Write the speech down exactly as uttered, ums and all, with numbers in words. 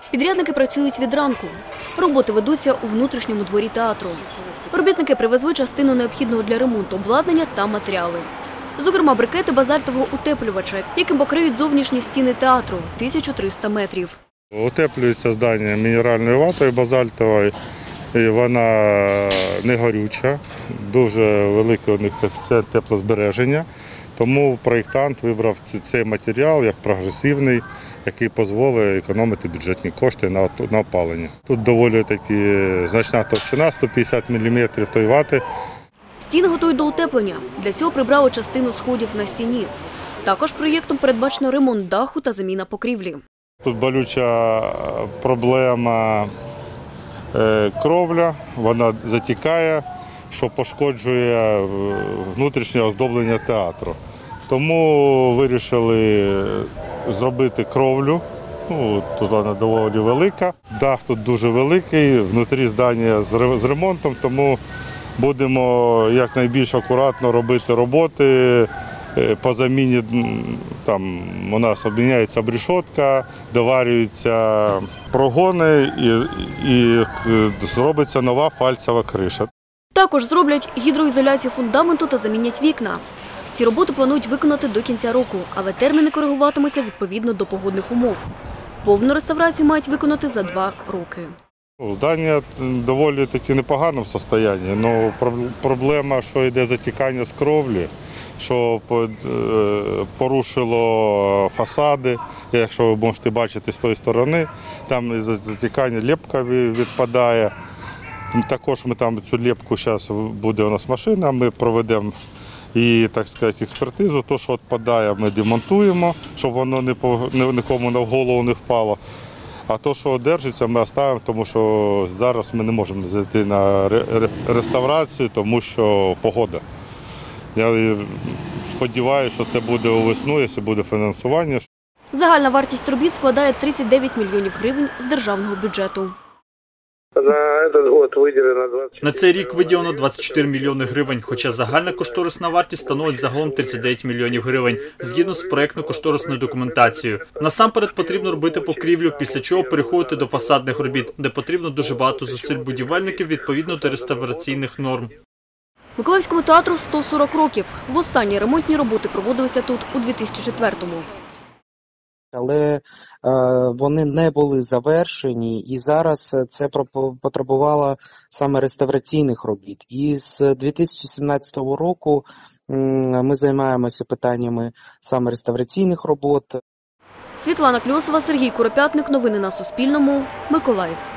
Підрядники працюють від ранку. Роботи ведуться у внутрішньому дворі театру. Робітники привезли частину необхідного для ремонту обладнання та матеріали. Зокрема, брикети базальтового утеплювача, яким покриють зовнішні стіни театру – тисячу триста метрів. Утеплюється здання мінеральною ватою базальтовою. І вона не горюча, дуже великий у них коефіцієнт теплозбереження. Тому проєктант вибрав цей матеріал як прогресивний, який дозволить економити бюджетні кошти на опалення. Тут доволі таки значна товщина, сто п'ятдесят міліметрів тої вати. Стіни готують до утеплення. Для цього прибрали частину сходів на стіні. Також проєктом передбачено ремонт даху та заміна покрівлі. Тут болюча проблема кровля, вона затікає, що пошкоджує внутрішнє оздоблення театру. Тому вирішили зробити кровлю. Ну, тут вона доволі велика. Дах тут дуже великий, внутрі здання з ремонтом, тому будемо якнайбільш акуратно робити роботи. По заміні там у нас обміняється обрешетка, доварюються прогони і, і зробиться нова фальцева криша. Також зроблять гідроізоляцію фундаменту та замінять вікна. Ці роботи планують виконати до кінця року, але терміни коригуватимуться відповідно до погодних умов. Повну реставрацію мають виконати за два роки. Здання доволі таки непоганому стані, але проблема, що йде затікання з кровлі, що порушило фасади, якщо ви можете бачити з тої сторони, там із затікання лепка відпадає. Також ми там цю лепку, зараз буде у нас машина, ми проведемо і, так сказати, експертизу. То, що відпадає, ми демонтуємо, щоб воно нікому на голову не впало. А то, що одержиться, ми залишимо, тому що зараз ми не можемо зайти на реставрацію, тому що погода. Я сподіваюся, що це буде у весну, якщо буде фінансування. Загальна вартість робіт складає тридцять дев'ять мільйонів гривень з державного бюджету. На цей рік виділено двадцять чотири мільйони гривень, хоча загальна кошторисна вартість становить загалом тридцять дев'ять мільйонів гривень, згідно з проєктно-кошторисною документацією. Насамперед потрібно робити покрівлю, після чого переходити до фасадних робіт, де потрібно дуже багато зусиль будівельників відповідно до реставраційних норм. Миколаївському театру сто сорок років. Востаннє ремонтні роботи проводилися тут у дві тисячі четвертому. Але е, вони не були завершені, і зараз це потребувало саме реставраційних робіт. І з дві тисячі сімнадцятого року м, ми займаємося питаннями саме реставраційних робот. Світлана Кльосова, Сергій Куропятник. Новини на Суспільному. Миколаїв.